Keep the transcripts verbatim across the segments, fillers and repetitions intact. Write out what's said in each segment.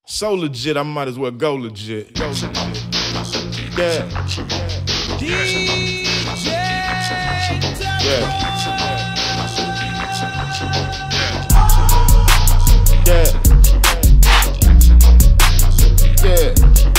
So legit, I might as well go legit. Go legit. Yeah. Yeah. Yeah. Yeah.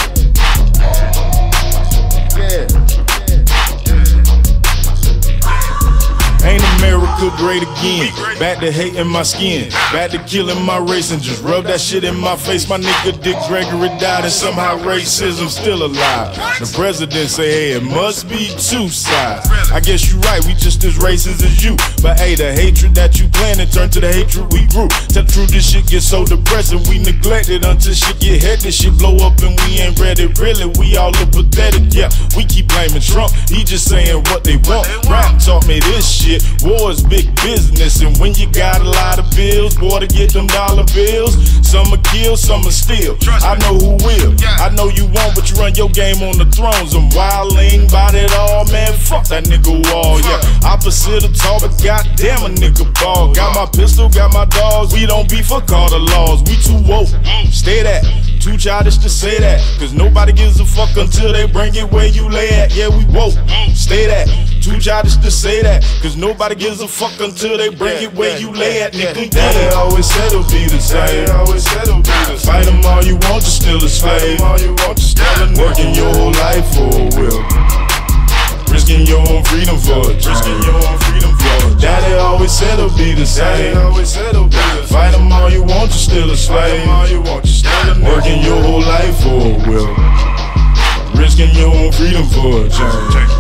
Ain't America great again? Back to hating my skin, back to killing my race, and just rub that shit in my face. My nigga Dick Gregory died, and somehow racism still alive. The president say, hey, it must be two sides. I guess you right, we just as racist as you. But hey, the hatred that you planted turned to the hatred we grew. Tell the truth, this shit gets so depressing. We neglect it until shit get hectic. Shit blow up and we ain't ready. Really, we all look pathetic. Yeah, we keep blaming Trump. He just saying what they want. Rap taught me this shit. War is big business, and when you got a lot of bills, boy, to get them dollar bills, some will kill, some will steal. I know who will. I know you won't, but you run your game on the thrones. I'm wilding about it all, man. Fuck that nigga Wall. Yeah, opposite of tall, but goddamn a nigga ball. Got my pistol, got my dogs. We don't beef, fuck all the laws. We too woke. Stay that. Too childish to say that, cause nobody gives a fuck until they bring it where you lay at. Yeah, we woke. Stay that. Too childish to say that, cause nobody gives a fuck until they bring it where you lay at, nigga. Yeah, they always said it'll be the same. Always said it'll be the same. Fight them all you want, you're still a slave. All you want, you're still a nigga. Working your whole life for a will. Risking your own freedom for it. Risking your own freedom for it. Daddy always said it'll be the same. Always said it'll be the same. Fight them all you want, you're still a slave. All you want, you're still a nigga. Working your whole life for a will. Risking your own freedom for a change.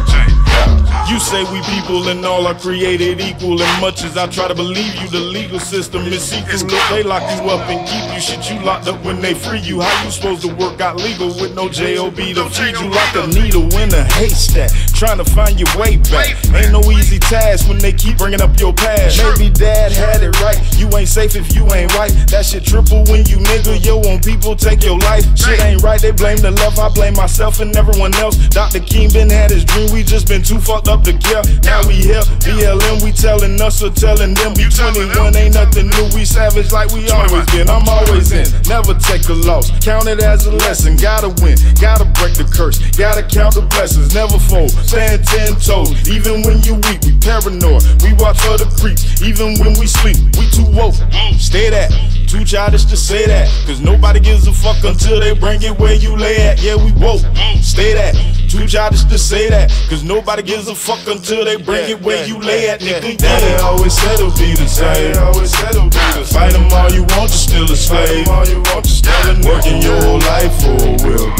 You say we people and all are created equal, and much as I try to believe you, the legal system is secret. Look, they lock you up and keep you. Shit, you locked up when they free you. How you supposed to work out legal with no J O B to feed you? Like a needle in a haystack, trying to find your way back. Ain't no easy task when they keep bringing up your past. Maybe dad had it right, you ain't safe if you ain't right. That shit triple when you nigga, yo, on people take your life. Shit ain't right, they blame the left, I blame myself and everyone else. Doctor King been had his dream, we just been too fucked up to care. Now we here, B L M, we telling us or telling them. We twenty-one, ain't nothing new, we savage like we always been. I'm always in, never take a loss, count it as a lesson. Gotta win, gotta break the curse, gotta count the blessings, never fold, stand ten toes. Even when you weak, we paranoid, we watch for the creeps. Even when we sleep, we too woke. Stay that. Too childish to say that, cause nobody gives a fuck until they bring it where you lay at. Yeah, we woke. Stay that. Too childish to say that, cause nobody gives a fuck until they bring it where you lay at, nigga. Yeah, they always said it'll be the same. Always said it'll be the same. Fight them all you want, you're still a slave. All you want, you're still a nigga. Working your whole life for a will.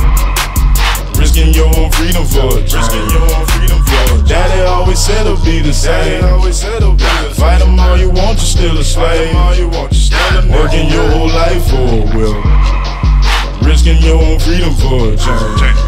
Risking your own freedom for it. Risking your own freedom for it. Daddy always said it'll be the same. Always said it'll be the same. Fight them all you want, you're still a slave. All you want, you're still a nigga. Working your whole life for a will. Risking your own freedom for a change.